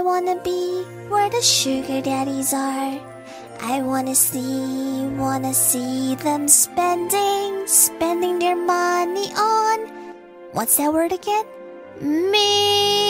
wanna be where the sugar daddies are. I wanna see them spending their money on, what's that word again? Me.